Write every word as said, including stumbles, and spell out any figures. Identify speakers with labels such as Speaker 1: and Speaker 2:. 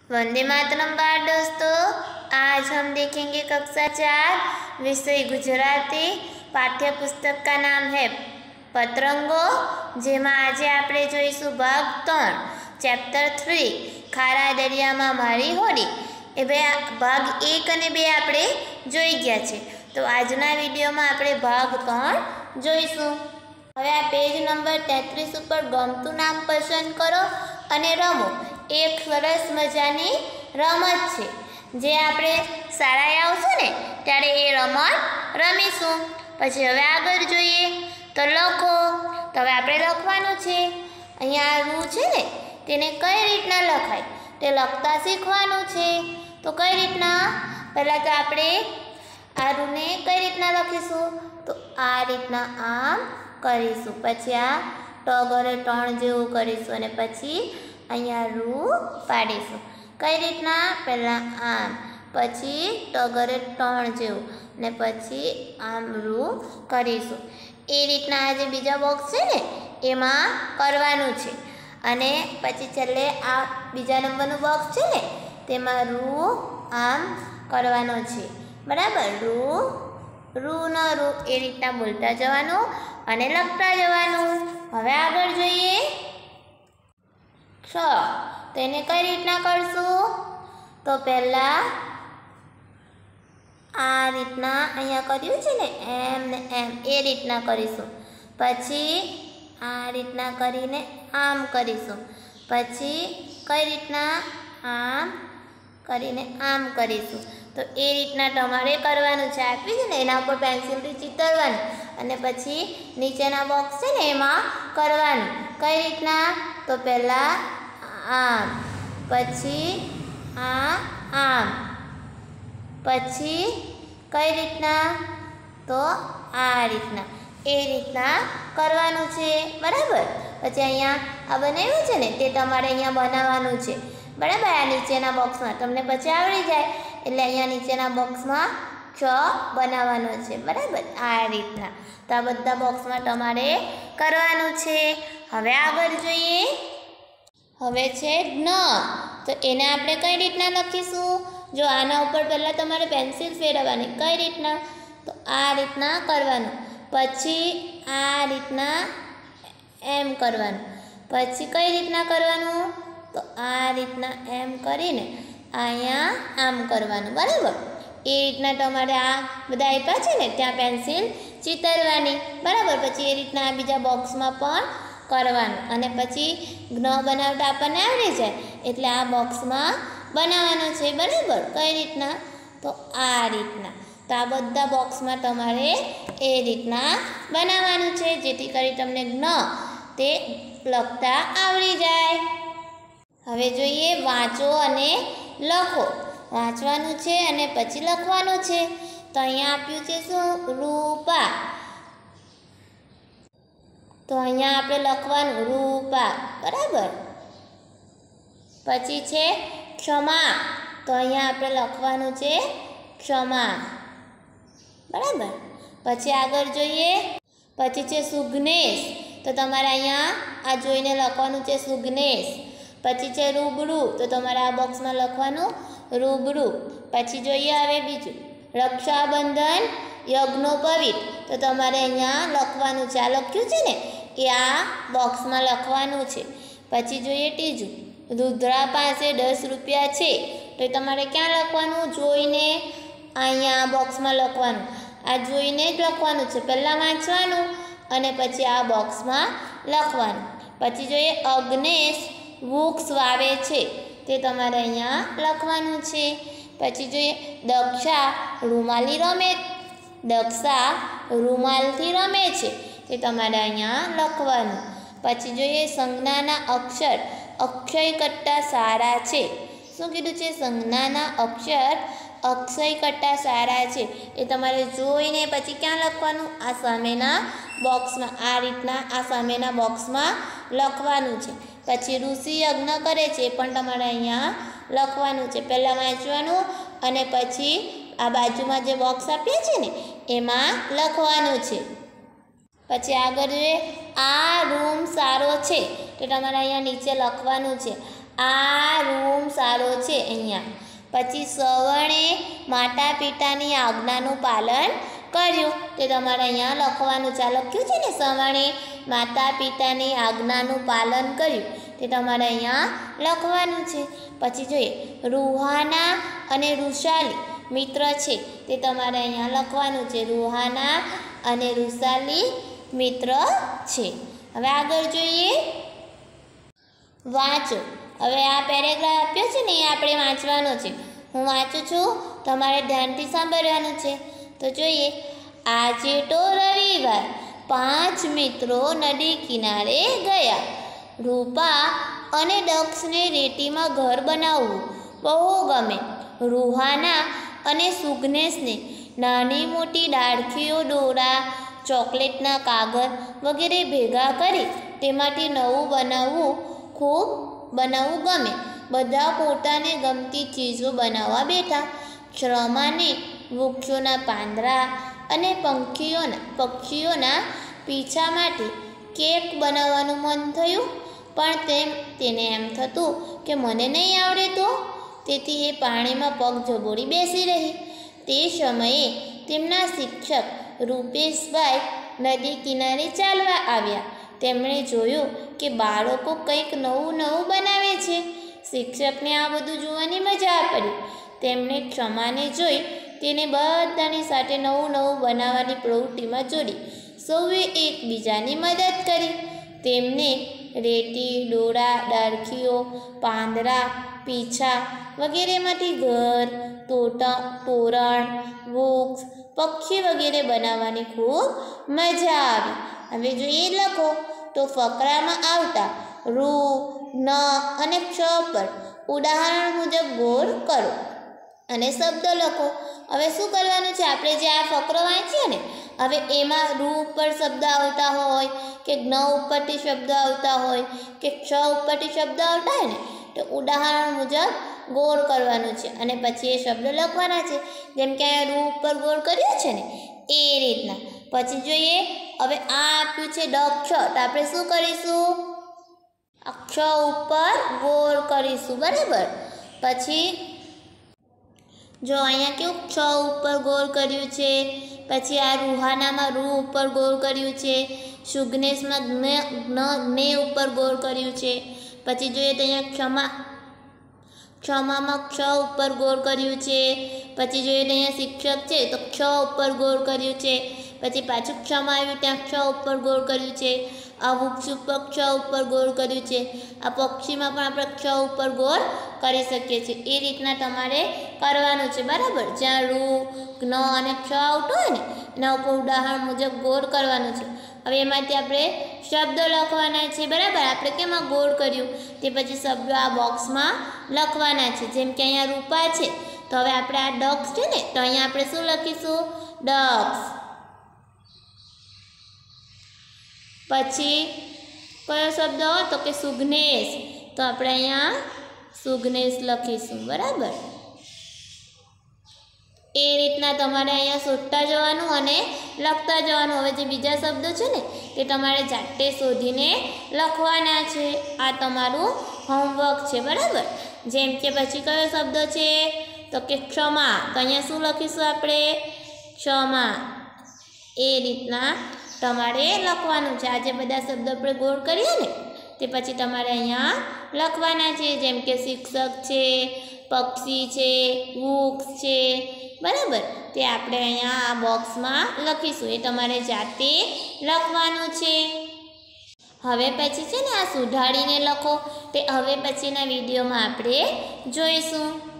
Speaker 1: वंदे मातरम बाल दोस्तों, आज हम देखेंगे कक्षा चार विषय गुजराती पाठ्य पुस्तक का नाम है पतरंगो। जेमा आजे आपणे जोईशुं भाग त्रण चैप्टर थ्री खारा दरिया में मारी होड़ी। ए बे भाग एक अने बे आपणे जोई गया छे। तो आजना विडियो में आपणे भाग त्रण जोईशुं। हवे आ पेज नंबर तेत्रीस पर गमतुं नाम पसंद करो अने रमो। एक सरस मजानी रमत छे जे आपणे शाळाए आवशुं ने त्यारे ए रमत रमीशुं। पछी हवे आगळ जोईए तो लखो। तो हवे आपणे लखवानुं छे। अहींया रूं छे ने तेने कई रीतना लखाय ते लखता शीखवानुं छे। तो कई रीतना पहेला तो आपणे आ रूने कई रीतना लखीशुं तो आ रीतना आम करीशुं। पछी आ टगरे त्रण जेवुं करीशुं अने पछी अहींया रू पाडीशुं। कई रीतना पहेला आम पछी टगरे त्रण जेवुं ने पछी आम रू करीशुं। ए रीतना आ जे बीजा बॉक्स छे ने एमां करवानुं छे अने पछी छेल्ले आ बीजा नंबरनुं बॉक्स छे ने तेमां रू आम करवानो छे। बराबर रू रू न रू ए रीतना बोलता जवानुं अने लखता जवानुं। हवे आगळ जोईए छ। तो एने कई रीतना करशुं तो पहला आ रीतना अहींया कर्युं छे ने एम ने एम ए रीतना करीशुं। पछी आ रीतना करीने आम करीशुं। पछी कई रीतना आम करीने आम करीशुं। तो ए रीतना तमारे करवानुं छे। आपी छे ने एना पर पेन्सिलथी चीतरवानुं अने पछी नीचेना बॉक्स छे ने एमां करवानुं। कई रीतना तो पहला आम पछी आ आम पछी कई रीतना तो आ रीतना ए रीतना करवानुं छे। बराबर। पछी अहींया आ बनाव्युं छे ने ते तमारे अहींया बनाववानुं छे। बराबर। आ नीचेना बॉक्स में तमने पछी आवड़ी जाय एटले अहींया नीचेना बॉक्स में छ बनाववानो छे। बराबर। आ रीतना तो आ बधा बॉक्स में तमारे करवानुं छे। हवे आगळ जोईए। हवे छे न। तो एने आपणे कई रीतना लखीशुं जो आना उपर पहेला तमारे पेन्सिल फेरववानी। कई रीतना तो आ रीतना करवानुं। पछी आ रीतना एम करवानुं। पछी कई रीतना करवानुं तो आ रीतना एम करीने अहींया आम करवानुं। बराबर। ए रीतना तमारे आ बधा आप्या छे ने त्यां पेन्सिल चीतरवानी। बराबर। पछी ए रीतना आ बीजा बॉक्स में पण करवानुं अने पछी न बनावता आपणने आवडी जाय एटले आ बॉक्स में बनाववानुं छे। बराबर। कई रीतना तो आ रीतना तो आ बधा बॉक्स में तमारे ए रीतना बनाववानुं छे जेथी करी तमने न ते लखता आवडी जाय। हवे जोईए वाँचो अने लखो। वाँचवानुं छे अने पछी लखवानुं छे। तो अहींया आप्युं छे शुं रूपा। तो अहींया आपणे लखवानुं रूपा। बराबर। पछी छे क्षमा। तो अहींया आपणे लखवानुं छे क्षमा। बराबर। पछी आगळ जोईए। पछी छे सुग्नेश। तो तमारे अहींया आ जोईने लखवानुं छे सुग्नेश। पछी छे रूबरू। तो तमारे आ बॉक्स में लखवानुं रूबरू। पछी जोईए हवे बीजुं रक्षाबंधन यज्ञोपवीत। तो तमारे अहींया लखवानुं छे। आ लख्युं छे ने ए आ बॉक्स में लखवानुं छे। पछी जोईए तीजुं रुद्रा पासे दस रुपया छे। तो तमारे क्यां लखवानुं जोईने अहींया बॉक्स में लखवानुं। आ जोईने ज लखवानुं छे। पहेला वांचवानुं अने पछी आ बॉक्स में लखवानुं। पछी जोईए अग्नेश वृक्ष वावे छे। ते तमारे अहींया लखवानुं छे। पछी जोईए दक्षा रूमाली रमे दक्षा रूमालथी रमे छे। ते तमारे अहींया लखवानुं। पछी जोईए संज्ञाना अक्षर अक्षय करता सारा छे। शुं कीधुं छे? संज्ञाना अक्षर अक्षय करता सारा छे। ए तमारे जोईने पछी क्यां लखवानुं? आ सामेना बॉक्स में आ रीतना आ सामेना बॉक्स में लखवानुं छे। पछी ऋषि यज्ञ करे छे पण तमारे अहींया लखवानुं छे। पहेला वांचवानुं अने पछी आ बाजुमां जे बॉक्स आप्या छे ने एमां लखवानुं छे। पछी आगळ जोईए आ रूम सारो छे। तो तमारे अहींया नीचे लखवानुं छे આ રૂમ સારો છે અહીંયા. પછી સવર્ણે માતા પિતાની આજ્ઞાનું પાલન કર્યું. તે તમારે અહીંયા લખવાનું છે. આ લખ્યું છે ને, સવર્ણે માતા પિતાની આજ્ઞાનું પાલન કર્યું. તે તમારે અહીંયા લખવાનું છે. પછી જોઈએ, રૂહાના અને રુશાલી મિત્ર છે. તે તમારે અહીંયા લખવાનું છે. રૂહાના અને રુશાલી મિત્ર છે. હવે આગળ જોઈએ, વાંચો. હવે આ પેરેગ્રાફ આપ્યો છે ને, એ આપણે વાંચવાનો છે. હું વાંચું છું, તમારે ધ્યાનથી સાંભળવાનું છે. તો જોઈએ, આજે તો રવિવાર. પાંચ મિત્રો નદી કિનારે ગયા. રૂપા અને દક્ષને રેતીમાં ઘર બનાવવું બહુ ગમે. રૂહાના અને સુગ્નેશને નાની મોટી ડાળખીઓ, દોરા, ચોકલેટના કાગળ વગેરે ભેગા કરી તેમાંથી નવું બનાવવું ખૂબ બનાવવું ગમે. બધા પોતાને ગમતી ચીજો બનાવવા બેઠા. શ્રમાને વૃક્ષોના પાંદડા અને પંખીઓના પક્ષીઓના પીછા માટે કેક બનાવવાનું મન થયું, પણ તેમ તેને એમ થતું કે મને નહીં આવડે તો. તેથી એ પાણીમાં પગ જબોડી બેસી રહી. તે સમયે તેમના શિક્ષક રૂપેશભાઈ નદી કિનારે ચાલવા આવ્યા. તેમણે જોયું કે બાળકો કંઈક નવું નવું બનાવે છે. શિક્ષકને આ બધું જોવાની મજા પડી. તેમણે ક્ષમાને જોઈ તેને બધાની સાથે નવું નવું બનાવવાની પ્રવૃત્તિમાં જોડી. સૌએ એકબીજાની મદદ કરી. તેમને રેતી, દોરા, ડાળખીઓ, પાંદડા, પીછા વગેરેમાંથી ઘર, તોટા તોરણ, વૃક્ષ, પક્ષી વગેરે બનાવવાની ખૂબ મજા આવી. હવે જો એ લખો તો ફકરામાં આવતા રૂ, ન અને ક્ષ પર ઉદાહરણ મુજબ ગોળ કરો અને શબ્દ લખો. હવે શું કરવાનું છે, આપણે જે આ ફકરો વાંચ્યો ને, હવે એમાં રૂ ઉપર શબ્દ આવતા હોય કે જ્ઞ ઉપરથી શબ્દ આવતા હોય કે ક્ષ ઉપરથી શબ્દ આવતા હોય ને, તો ઉદાહરણ મુજબ ગોળ કરવાનું છે અને પછી એ શબ્દ લખવાના છે. જેમ કે અહીંયા રૂ ઉપર ગોળ કર્યો છે ને, એ રીતના. પછી જોઈએ, હવે આ આપ્યું છે દક્ષ, તો આપણે શું કરીશું, અક્ષ ઉપર ગોળ કરીશું, બરાબર. પછી જો અહીંયા કેવું ક્ષ ઉપર ગોળ કર્યું છે. પછી આ રૂહાનામાં રૂ ઉપર ગોળ કર્યું છે. સુગ્નેશમાં જ્ઞ ઉપર ગોળ કર્યું છે. પછી જોઈએ તો અહીંયા ક્ષમા ક્ષમામાં ક્ષ ઉપર ગોળ કર્યું છે. પછી જોઈએ તો અહીંયા શિક્ષક છે તો ક્ષ ઉપર ગોળ કર્યું છે. પછી પાછું ક્ષમા આવ્યું ત્યાં ક્ષ ઉપર ગોળ કર્યું છે. આ વૃક્ષ ઉપર ક્ષ ઉપર ગોળ કર્યું છે. આ પક્ષીમાં પણ આપણે ક્ષ ઉપર ગોળ કરી શકીએ છીએ. એ રીતના તમારે કરવાનું છે, બરાબર. જ્યાં રૂ, જ્ઞ અને ક્ષ આવતો હોય ને, એના ઉપર ઉદાહરણ મુજબ ગોળ કરવાનું છે. હવે એમાંથી આપણે શબ્દો લખવાના છે, બરાબર. આપણે કેમાં ગોળ કર્યું તે પછી શબ્દો આ બોક્સમાં લખવાના છે. જેમ કે અહીંયા રૂપા છે, તો હવે આપણે આ ડક્સ છે ને, તો અહીંયા આપણે શું લખીશું, ડક્સ. પછી કયો શબ્દ તો કે સુગ્નેશ, તો આપણે અહીંયા સુગ્નેશ લખીશું, બરાબર. એ રીતના તમારે અહીંયા શોધતા જવાનું અને લખતા જવાનું. હવે જે બીજા શબ્દો છે ને તે તમારે જાતે શોધીને લખવાના છે. આ તમારું હોમવર્ક છે, બરાબર. જેમ કે પછી કયો શબ્દ છે તો કે ક્ષમા, તો અહીંયા શું લખીશું આપણે, ક્ષમા. એ રીતના તમારે લખવાનું છે. આ જે બધા શબ્દો આપણે ગોળ કરીએ ને તે પછી તમારે અહીંયા લખવાના છે. જેમ કે શિક્ષક છે, પક્ષી છે, વૃક્ષ છે, બરાબર. તે આપણે અહીંયા આ બોક્સમાં લખીશું. એ તમારે જાતે લખવાનું છે. હવે પછી છે ને આ સુધારીને લખો, તે હવે પછીના વિડીયોમાં આપણે જોઈશું.